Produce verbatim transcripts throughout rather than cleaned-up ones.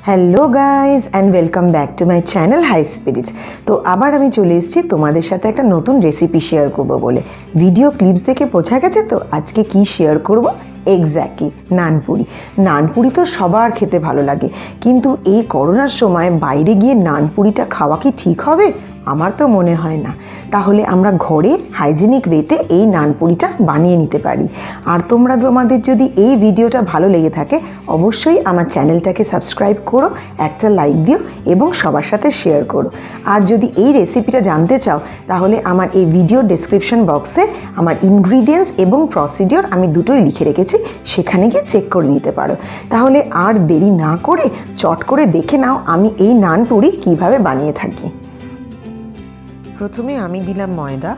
Hello guys and welcome back to my channel high spirit. तो आबार आमी चले एसेछि तोमादेर साथे एकटा नतून रेसिपि शेयर करब बोले। भिडियो क्लिप्स देखे बोझा गेछे तो आजके कि शेयर करब एक्जैक्टली नानपुरी। नानपुरी तो सबार खेते भालो लागे, किन्तु एई करोनार समय बाइरे गिये नानपुरीटा खावा कि ठीक होबे? आमार तो मने हय ना। ताहले आमरा घरे हाइजेनिक वेते एई नानपुरीटा बानिये निते पारी। आर तोमरा तोमादेर जोदि एई भिडियोटा भालो लेगे थाके अवश्यई आमार चैनलटाके सबस्क्राइब करो, एकटा लाइक दिओ एबं सबार साथे शेयर करो। आर जोदि एई रेसिपिटा जानते चाओ ताहले आमार एई भिडियो डेसक्रिपशन बक्से आमार इनग्रेडिएंट्स एबं प्रसिडिओर आमि दुटोई लिखे रेखेछि, सेखाने गिये चेक करे निते पारो। ताहले आर देरी ना करे चट करे देखे नाओ आमि एई नानपुरी किभाबे बानिये थाकि। प्रथमे आमी दिलाम मयदा,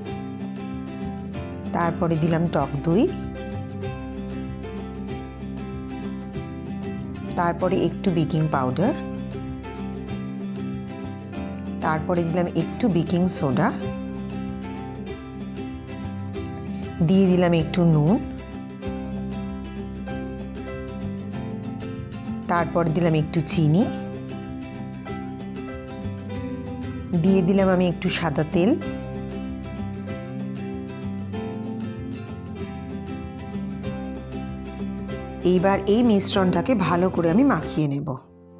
तारपरे दिलाम टक दई, तारपरे एकटू बेकिंग पाउडार, तारपरे दिलाम एकटू बेकिंग सोडा, दिए दिलाम एकटू नुन, तारपर दिलाम एकटू चीनी, दिए दिलाम आमी एकटू सादा तेल, एबार এই মিশ্রণটাকে ভালো করে আমি মাখিয়ে নেব।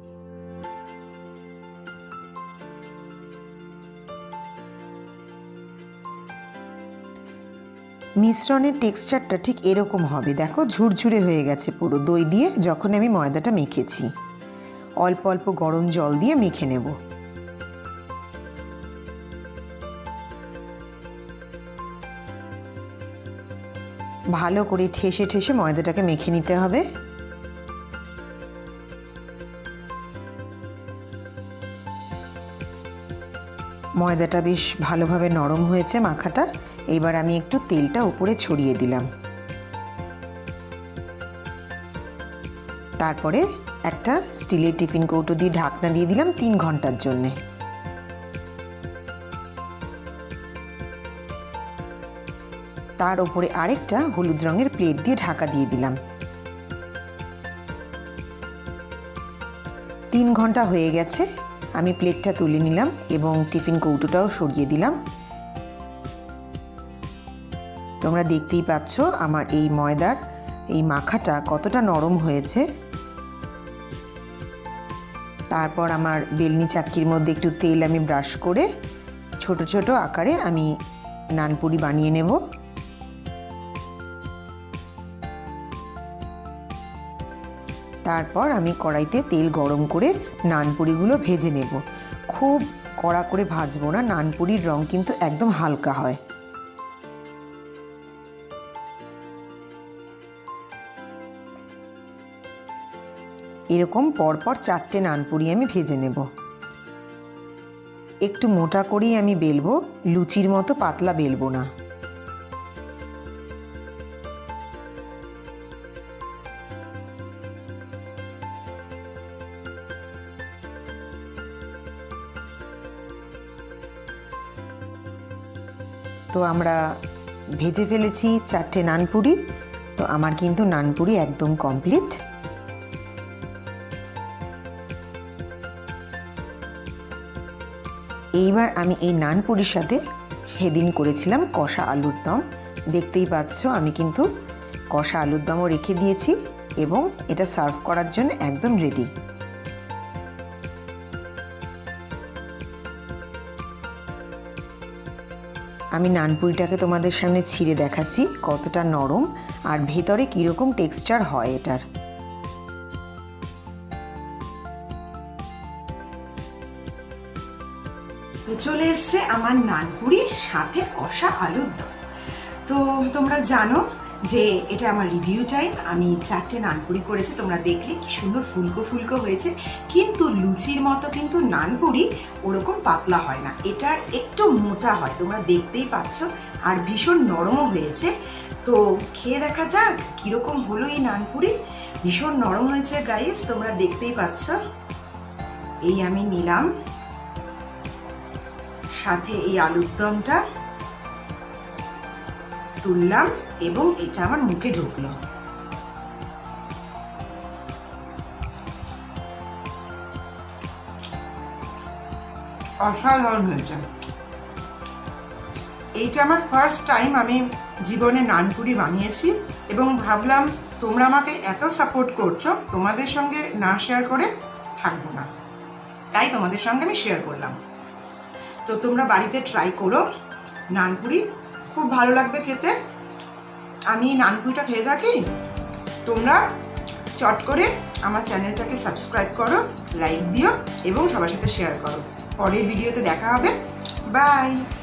মিশ্রণের টেক্সচারটা ঠিক এরকম হবে, দেখো ঝুরঝুরে হয়ে গেছে পুরো দই দিয়ে যখন আমি ময়দাটা মেখেছি। অল্প অল্প গরম জল দিয়ে মেখে নেব। ভালো করে ঠেসে ঠেসে ময়দাটাকে মেখে নিতে হবে। ময়দাটা বেশ ভালোভাবে নরম হয়েছে মাখাটা। এবার আমি একটু তেলটা উপরে ছড়িয়ে দিলাম। তারপরে একটা স্টিলের টিফিন কৌটো দিয়ে ঢাকনা দিয়ে দিলাম তিন ঘন্টার জন্যে। তার উপরে আরেকটা হলুদ রঙের প্লেট দিয়ে ঢাকা দিয়ে দিলাম। তিন ঘন্টা হয়ে গেছে, আমি প্লেটটা তুলে নিলাম এবং টিফিন কৌটোটাও সরিয়ে দিলাম। তোমরা দেখতেই পাচ্ছ আমার এই ময়দার এই মাখাটা কতটা নরম হয়েছে। তারপর আমার বেলনি চাক্কির মধ্যে একটু তেল আমি ব্রাশ করে ছোট ছোট আকারে আমি নানপুরি বানিয়ে নেব। তারপর আমি কড়াইতে তেল গরম করে নানপুরিগুলো ভেজে নেব। খুব কড়া করে ভাজবো না, নানপুরির রং কিন্তু একদম হালকা হয়। এরকম পরপর চারটে নানপুরি আমি ভেজে নেব। একটু মোটা করেই আমি বেলবো, লুচির মতো পাতলা বেলবো না। তো আমরা ভেজে ফেলেছি চারটে নানপুরি। তো আমার কিন্তু নানপুরি একদম কমপ্লিট। এইবার আমি এই নানপুরির সাথে সেদিন করেছিলাম কষা আলুর দম। দেখতেই পাচ্ছ আমি কিন্তু কষা আলুর দমও রেখে দিয়েছি এবং এটা সার্ভ করার জন্য একদম রেডি। আমি নানপুরিটাকে তোমাদের সামনে ছিঁড়ে দেখাচ্ছি কতটা নরম আর ভেতরে কীরকম টেক্সচার হয় এটার। তো চলে এসছে আমার নানপুরি সাথে কষা আলুর দম। তো তোমরা জানো যে এটা আমার রিভিউ টাইম। আমি চারটে নানপুরি করেছি, তোমরা দেখলে কি সুন্দর ফুলকো ফুলকো হয়েছে, কিন্তু লুচির মতো কিন্তু নানপুরি ওরকম পাতলা হয় না, এটার একটু মোটা হয়, তোমরা দেখতেই পাচ্ছ। আর ভীষণ নরমও হয়েছে। তো খেয়ে দেখা যাক কীরকম হলো এই নানপুরি। ভীষণ নরম হয়েছে গাইস, তোমরা দেখতেই পাচ্ছ। এই আমি নিলাম, সাথে এই আলুর দমটা তুললাম এবং এটা আমার মুখে ঢুকলো। অসাধারণ হয়েছে। এইটা আমার ফার্স্ট টাইম আমি জীবনে নানপুরি বানিয়েছি এবং ভাবলাম তোমরা আমাকে এত সাপোর্ট করছো, তোমাদের সঙ্গে না শেয়ার করে থাকবো না, তাই তোমাদের সঙ্গে আমি শেয়ার করলাম। তো তোমরা বাড়িতে ট্রাই করো নানপুরি, খুব ভালো লাগবে খেতে। আমি নানপুরিটা খেয়ে থাকি, তোমরা চট করে আমার চ্যানেলটাকে সাবস্ক্রাইব করো, লাইক দিও এবং সবার সাথে শেয়ার করো। পরের ভিডিওতে দেখা হবে, বাই।